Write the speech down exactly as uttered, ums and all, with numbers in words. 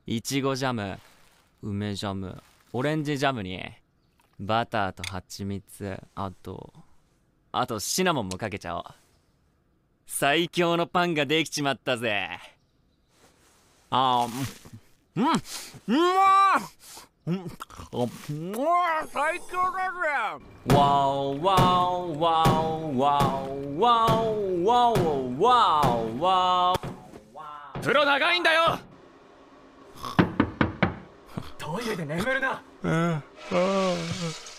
いちごジャム、梅ジャム、オレンジジャムにバターと蜂蜜、あとあとシナモンもかけちゃおう。最強のパンができちまったぜ。あー、うん、うまー、うん、うわ、最強だぜ。わおわおわおわおわおわおわおわお。風呂長いんだよ。 トイレで眠るな。 うん、ああ。